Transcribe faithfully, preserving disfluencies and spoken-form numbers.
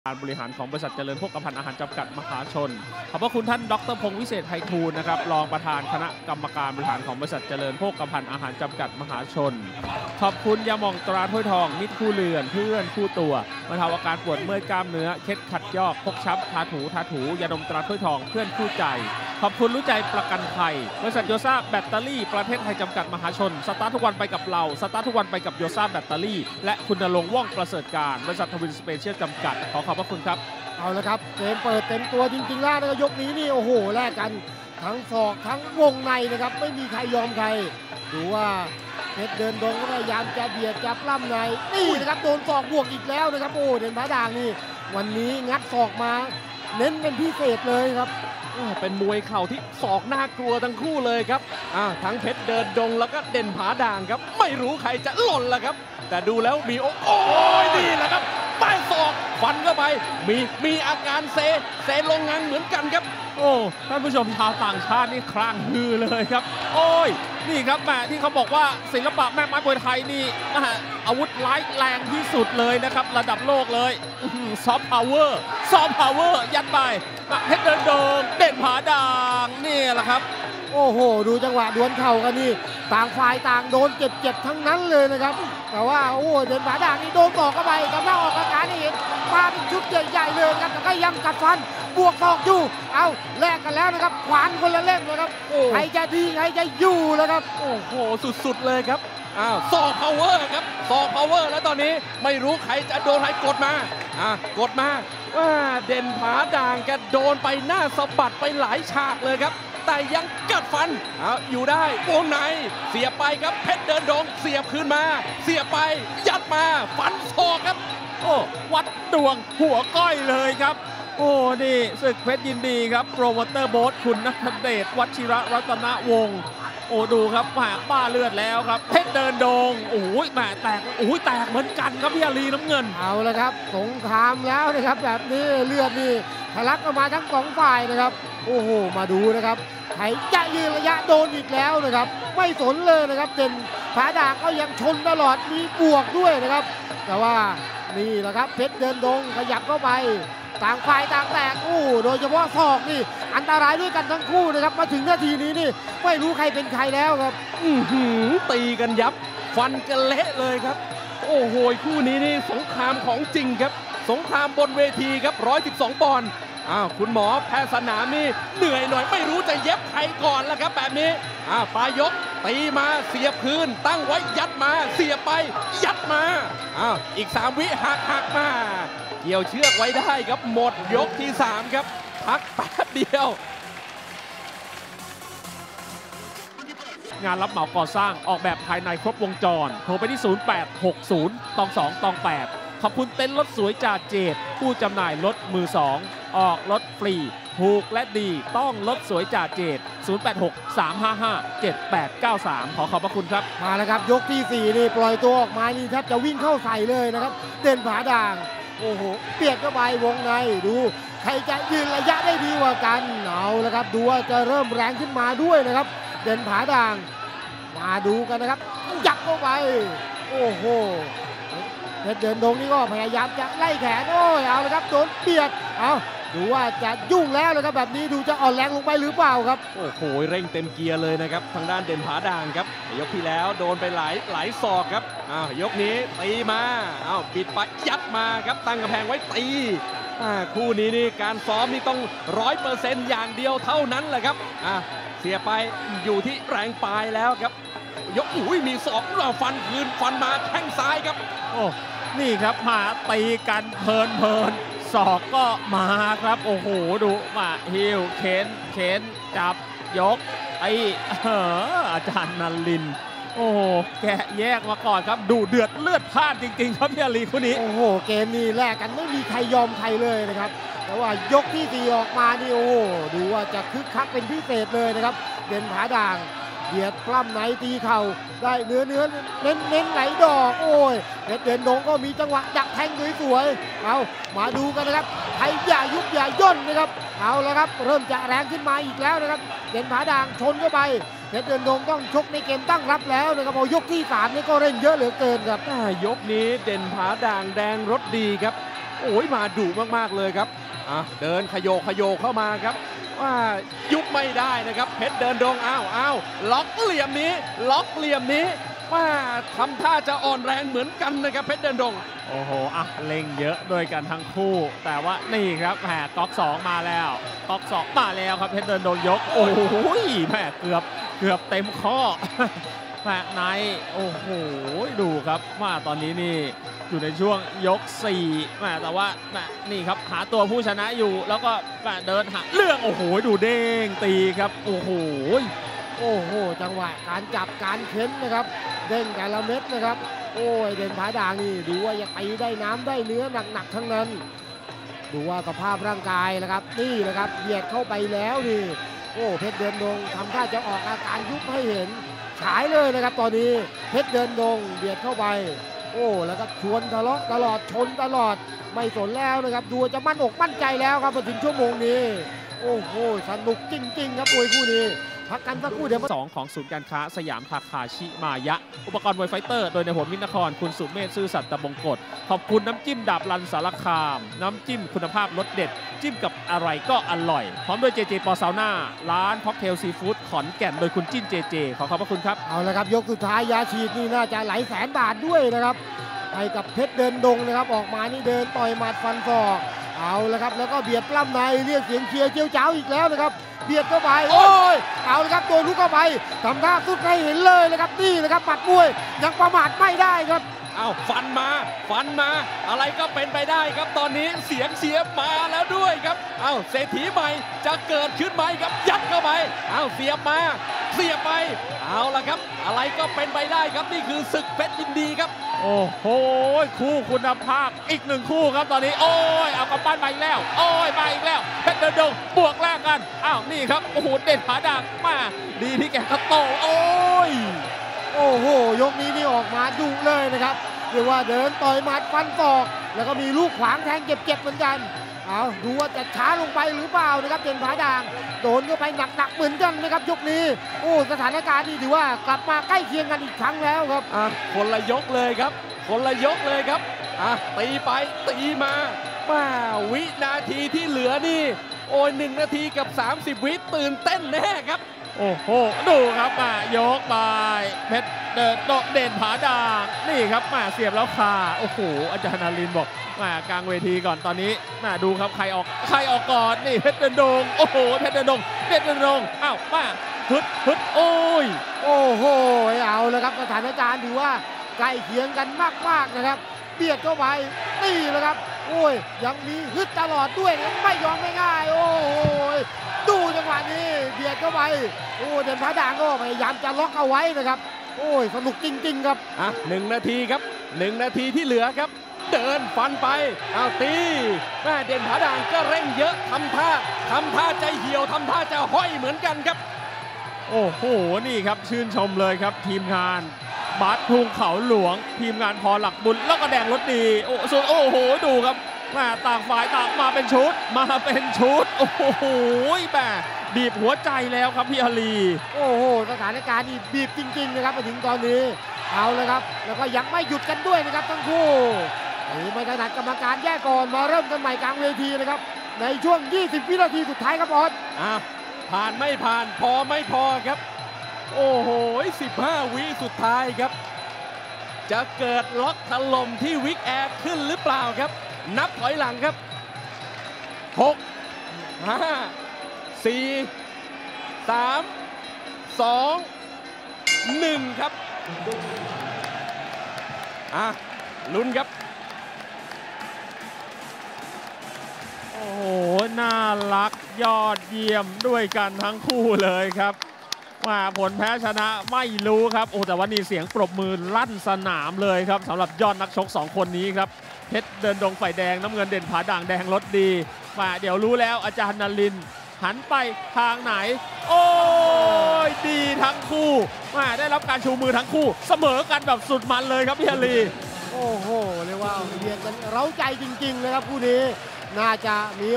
การบริหารของบริษัทเจริญโภคภัณฑ์อาหารจำกัดมหาชนขอบพระคุณท่านดรพงศ์วิเศษไพฑูรย์นะครับรองประธานคณะกรรมการบริหารของบริษัทเจริญโภคภัณฑ์อาหารจำกัดมหาชนขอบคุณยาหม่องตราถ้วยทองมิตรคู่เรือนเพื่อนคู่ตัวบรรเทาอาการปวดเมื่อยกล้ามเนื้อเคล็ดขัดยอกพกช้ำทาถูทาถูยาดมตราถ้วยทองเพื่อนคู่ใจขอบคุณรู้ใจประกันภัยบริษัทโยซ่าแบตเตอรี่ประเทศไทยจำกัดมหาชนสตาร์ททุกวันไปกับเราสตาร์ททุกวันไปกับโยซ่าแบตเตอรี่และคุณณรงค์ว่องประเสริฐการบริษัททวินสเปเชียลจำกัดขอขอบพระคุณครับเอาละครับเกมเปิดเต็มตัวจริงๆแล้วนะครับยกนี้นี่โอ้โหแลกกันทั้งศอกทั้งวงในนะครับไม่มีใครยอมใครดูว่าเพชรเดินดงก็พยายามจะเบียดจับล่ำในนี่นะครับโดนศอกบวกอีกแล้วนะครับโอ้เด่นผาด่างนี่วันนี้งัดศอกมาเน้นเป็นพิเศษเลยครับเป็นมวยเข่าที่ศอกน่ากลัวทั้งคู่เลยครับทั้งเพชรเดินดงแล้วก็เด่นผาด่างครับไม่รู้ใครจะหล่นละครับแต่ดูแล้วมีโอ้ยนี่แหละครับใต้ศอกฟันเข้าไปมีมีอาการเซเซลงงันเหมือนกันครับโอ้ท่านผู้ชมชาวต่างชาตินี่คลั่งฮือเลยครับโอ้ยนี่ครับแม่ที่เขาบอกว่าศิลปะแม่ไม้มวยไทยนี่อาวุธร้ายแรงที่สุดเลยนะครับระดับโลกเลยซอฟต์พาวเวอร์ซอฟต์พาวเวอร์ยัดไปเพชรเดินดงเด่นผาด่างนี่แหละครับโอ้โหดูจังหวะดวลเข่ากันนี่ต่างฝ่ายต่างโดนเจ็บๆทั้งนั้นเลยนะครับแต่ว่าโอ้เด่นผาด่างนี่โดนต่อเข้าไปกำลังออกอาการนี่เห็นมาเป็นชุดใหญ่ๆเลยครับแต่ก็ยังกัดฟันบวกศอกอยู่เอาแลกกันแล้วนะครับขวานคนละเล่มนะครับใครจะดีใครจะอยู่แล้วครับโอ้โหสุดๆเลยครับอ้าวศอกพาวเวอร์ครับศอกพาวเวอร์แล้วตอนนี้ไม่รู้ใครจะโดนใครกดมาอ่ะกดมาว่าเด่นผาด่างแกโดนไปหน้าสะบัดไปหลายฉากเลยครับแต่ยังกัดฟันเอาอยู่ได้วงในเสียบไปครับเพชรเดินดงเสียบคืนมาเสียบไปยัดมาฟันศอกครับโอ้วัดดวงหัวก้อยเลยครับโอ้นี่ศึกเพชรยินดีครับโปรโมเตอร์โบ๊ทคุณณัฐเดชวชิระรัตนวงศ์โอ้ดูครับแหมบ้าเลือดแล้วครับเพชรเดินดงโอ้ยแหมแตกโอ้ยแตกเหมือนกันครับพี่อารีน้ำเงินเอาละครับสงครามแล้วนะครับแบบนี้เลือดนี่ทะลักออกมาทั้งสองฝ่ายนะครับโอ้โหมาดูนะครับใครจะยืนระยะโดนอีกแล้วนะครับไม่สนเลยนะครับเด่นผาด่างก็ยังชนตลอดมีบวกด้วยนะครับแต่ว่านี่แหละครับเพชรเดินดงขยับเข้าไปต่างฝ่ายต่างแตกอู้โดยเฉพาะศอกนี่อันตรายด้วยกันทั้งคู่นะครับมาถึงนาทีนี้นี่ไม่รู้ใครเป็นใครแล้วครับอื้อหือตีกันยับฟันกันเละเลยครับโอ้โหคู่นี้นี่สงครามของจริงครับสงครามบนเวทีครับหนึ่งร้อยสิบสองปอนด์อ้าวคุณหมอแพทย์สนามนี่เหนื่อยหน่อยไม่รู้จะเย็บใครก่อนแล้วครับแบบนี้อ้าวปลายยกตีมาเสียบคืนตั้งไว้ยัดมาเสียบไปยัดมาอ้าวอีกสามวิหักหักมาเกี่ยวเชือกไว้ได้ครับหมดยกที่สามครับพักแป๊บเดียวงานรับเหมาก่อสร้างออกแบบภายในครบวงจรโทรไปที่ศูนย์ แปด หก ศูนย์ สอง สอง แปดขอบคุณเต็นท์รถสวยจ่าเจดผู้จำหน่ายรถมือสองออกรถฟรีถูกและดีต้องรถสวยจ่าเจดศูนย์ แปด หก สาม ห้า ห้า เจ็ด แปด เก้า สามขอขอบพระคุณครับมาแล้วครับยกที่สี่นี่ปล่อยตัวออกมานี่แทบจะวิ่งเข้าใส่เลยนะครับเด่นผาด่างโอ้โหเปียกเข้าไปวงในดูใครจะยืนระยะได้ดีกว่ากันเอาละครับดูว่าจะเริ่มแรงขึ้นมาด้วยนะครับเด่นผาด่างมาดูกันนะครับยักเข้าไปโอ้โหเพชรเดินดงนี่ก็พยายามจะไล่แขนโอ้ยเอาละครับโดนเบียดเอาดูว่าจะยุ่งแล้วนะครับแบบนี้ดูจะอ่อนแรงลงไปหรือเปล่าครับโอ้โหเร่งเต็มเกียร์เลยนะครับทางด้านเด่นผาด่างครับยกที่แล้วโดนไปหลายหลายศอกครับอ้าวยกนี้ตีมาอ้าวบิดไปยัดมาครับตั้งกำแพงไว้ตีคู่นี้นี่การซ้อมนี่ต้องร้อยเปอร์เซ็นต์อย่างเดียวเท่านั้นแหละครับอ่าเสียไปอยู่ที่แรงปลายแล้วครับยกอุ้ยมีศอกเราฟันคืนฟันมาแข้งซ้ายครับโอ้นี่ครับมาตีกันเพลินเพลินศอกก็มาครับโอ้โหดูมาฮิวเข็นเข็นจับยกไอเอออาจารย์นันลินโอ้โหแกะแยกมาก่อนครับดูเดือดเลือดพล่านจริงๆครับพี่อารีคู่นี้โอ้โหเกมนี้แลกกันไม่มีใครยอมใครเลยนะครับแต่ว่ายกที่สี่ออกมานี่โอ้ดูว่าจะคึกคักเป็นพิเศษเลยนะครับเด่นผาด่างเบียดปล้ำไหนตีเข่าได้เนื้อเนื้อเน้นเน้นไหลดอกโอ้ยเพชรเดินดงก็มีจังหวะดักแทงสวยๆเอามาดูกันนะครับใครอย่ายุบอย่าย่นนะครับเอาแล้วครับเริ่มจะแรงขึ้นมาอีกแล้วนะครับเด่นผาด่างชนเข้าไปเพชรเดินดงต้องชกในเกมตั้งรับแล้วนะครับพอยกที่สามนี่ก็เร่งเยอะเหลือเกินครับยกนี้เด่นผาด่างแดงรถดีครับโอ้ยมาดุมากๆเลยครับอ่ะเดินขยโยขยโยเข้ามาครับว่ายุบไม่ได้นะครับเพชรเดินดงอ้าวอ้าวล็อกเหลี่ยมนี้ล็อกเหลี่ยมนี้ว่าทำท่าจะอ่อนแรงเหมือนกันนะครับเพชรเดินดงโอ้โหอ่ะเล็งเยอะด้วยกันทั้งคู่ แต่ว่านี่ครับแหมก๊อกสองมาแล้วก๊อกสองมาแล้วครับเพชรเดินโดนยกโอ้โหแหมเกือบเกือบเต็มข้อ แหมในโอ้โหดูครับว่าตอนนี้นี่อยู่ในช่วงยกสี่แหมแต่ว่าแหมนี่ครับหาตัวผู้ชนะอยู่แล้วก็แหมเดินหาเรื่องโอ้โหดูเด้งตีครับโอ้โหโอ้โหจังหวะการจับการเค้นนะครับเด้งแต่ละเม็ดนะครับโอ้ยเด่นผาด่างนี่ดูว่าจะตีได้น้ำได้เนื้อหนักๆทั้งนั้นดูว่าสภาพร่างกายนะครับนี่นะครับเบียดเข้าไปแล้วนี่โอ้เพชรเดินดงทำท่าจะออกอาการยุบให้เห็นฉายเลยนะครับตอนนี้เพชรเดินดงเบียดเข้าไปโอ้แล้วก็ชวนทะเลาะตลอดชนตลอดไม่สนแล้วนะครับดูจะมั่นอกมั่นใจแล้วครับมาถึงชั่วโมงนี้โอ้โหสนุกจริงๆครับมวยคู่นี้พักกันสักครู่เดี๋ยวมาสองของศูนย์การค้าสยามคาคาชิมายะ อุปกรณ์มวยไฟเตอร์ โดยในหัวมิตรนครคุณสุเมธซื่อสัตย์ตะบงกฎขอบคุณน้ำจิ้มดาบรันสารคาม น้ำจิ้มคุณภาพรสเด็ด จิ้มกับอะไรก็อร่อย พร้อมด้วยเจเจปอซาวน่าร้านค็อกเทลซีฟู้ดขอนแก่นโดยคุณจิ้นเจเจขอขอบพระคุณครับเอาละครับยกสุดท้ายยาฉีดนี่น่าจะหลายแสนบาทด้วยนะครับให้กับเพชรเดินดงนะครับออกมานี่เดินต่อยหมัดฟันศอกเอาละครับแล้วก็เบียดปล้ำในเรียกเสียงเชียร์เจียวจ้าวอีกแล้วนะครับเบียดเข้าไปโอ้ยเอาละครับโดนลุกเข้าไปทำท่าสุดให้เห็นเลยนะครับนี่นะครับหมัดมวยยังประมาทไม่ได้ครับเอาฟันมาฟันมาอะไรก็เป็นไปได้ครับตอนนี้เสียงเสียบมาแล้วด้วยครับเอาเศรษฐีใหม่จะเกิดขึ้นไหมครับยัดเข้าไปเอาเสียบมาเสียบไปเอาละครับอะไรก็เป็นไปได้ครับนี่คือศึกเพชรยินดีครับโอ้โหคู่คุณภาพอีกหนึ่งคู่ครับตอนนี้โอ้ยเอากำปั้นมาอีกแล้วโอ้ยมาอีกแล้วเพชรเดินดงบวกแรกกันอ้าวนี่ครับโอ้โหเด็ดผาด่างมาดีที่แกกระโตโอ้ยโอ้โหยกนี้นี่ออกมาดุเลยนะครับเรียกว่าเดินต่อยหมัดฟันศอกแล้วก็มีลูกขวางแทงเจ็บๆเหมือนกันเอาดูว่าจะช้าลงไปหรือเปล่านะครับเด่นผาด่างโดนเข้าไปหนักๆเหมือนกันนะครับยกนี้โอ้สถานการณ์นี่ถือว่ากลับมาใกล้เคียงกันอีกครั้งแล้วครับอ่ะคนละยกเลยครับ คนละยกเลยครับอ่ะตีไปตีมามาวินาทีที่เหลือนี่โอ้ยหนึ่งนาทีกับสามสิบวิตื่นเต้นแน่ครับโอ้โหดูครับมายกไปเพชรเดินโดเด่นผาด่างนี่ครับมาเสียบแล้วคาโอ้โหอาจารย์นารินทร์บอกมากลางเวทีก่อนตอนนี้มาดูครับใครออกใครออกก่อนนี่เพชรเดินดงโอ้โหเพชรเดินดงเพชรเดินดงอ้าวมาฮึดฮึดโอ้ยโอ้โหเอาเลยครับสถานการณ์ถือว่าใกล้เคียงกันมากๆนะครับเบียดเข้าไปนี่เลยครับโอ้ยยังมีฮึดตลอดด้วยนะครับไม่ยอมง่ายๆโอ้ยดูจังหวะนี้เบียดเข้าไปโอ้เด่นผาด่างก็พยายามจะล็อกเอาไว้นะครับโอ้ยสนุกจริงๆครับอ่ะหนึ่งนาทีครับหนึ่งนาทีที่เหลือครับ เดินฟันไปเอาตีแม่เด่นผาด่างก็เร่งเยอะทำท่าทำท่าใจเหี่ยวทำท่าจะห้อยเหมือนกันครับโอ้โหนี่ครับชื่นชมเลยครับทีมงานบาสทุ่งเขาหลวงทีมงานพอหลักบุญแล้วก็แดงรถดีโอ้ส่วนโอ้โหดูครับแม่ต่างฝ่ายต่างมาเป็นชุดมาเป็นชุดโอ้โหแม่บีบหัวใจแล้วครับพี่อาลีโอ้โหสถานการณ์นี่บีบจริงๆนะครับมาถึงตอนนี้เอาเลยครับแล้วก็ยังไม่หยุดกันด้วยนะครับทั้งคู่ไม่ถนัดกรรมการแยกก่อนมาเริ่มกันใหม่กลางเวทีนะครับในช่วงยี่สิบวินาทีสุดท้ายครับออสอ่ะผ่านไม่ผ่านพอไม่พอครับ โอ้โหสิบห้าวิสุดท้ายครับ จะเกิดล็อกถล่มที่วิกแอร์ขึ้นหรือเปล่าครับ นับถอยหลังครับหก ห้า สี่ สาม สอง หนึ่งครับอ่ะลุ้นครับโอ้โหน่ารักยอดเยี่ยมด้วยกันทั้งคู่เลยครับว่าผลแพ้ชนะไม่รู้ครับโอ้แต่ว่านี่เสียงปรบมือลั่นสนามเลยครับสำหรับยอดนักชกสองคนนี้ครับเพชรเดินดงฝ่ายแดงน้ำเงินเด่นผาด่างแดงรถดีมาเดี๋ยวรู้แล้วอาจารย์นรินทร์หันไปทางไหนโอ้ยดีทั้งคู่มาได้รับการชูมือทั้งคู่เสมอกันแบบสุดมันเลยครับพี่อาลีโอ้โหเรียกว่าเรียนกันเร้าใจจริงๆเลยครับคู่นี้น่าจะมี